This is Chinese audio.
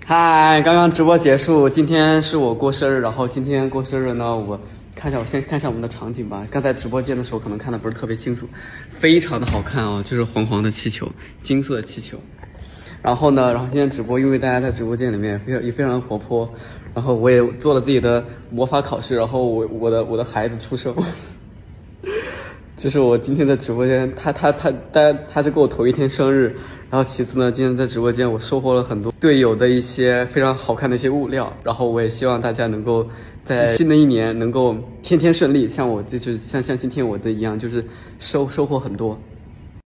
嗨，刚刚直播结束，今天是我过生日，然后今天过生日呢，我先看一下我们的场景吧。刚才直播间的时候可能看的不是特别清楚，非常的好看哦，就是黄黄的气球，金色的气球。然后今天直播，因为大家在直播间里面也非常活泼，然后我也做了自己的魔法考试，然后我的孩子出生。这是我今天在直播间，他是给我头一天生日，然后其次呢，今天在直播间我收获了很多队友的一些非常好看的一些物料，然后我也希望大家能够在新的一年能够天天顺利，像我就是像今天我的一样，就是收获很多。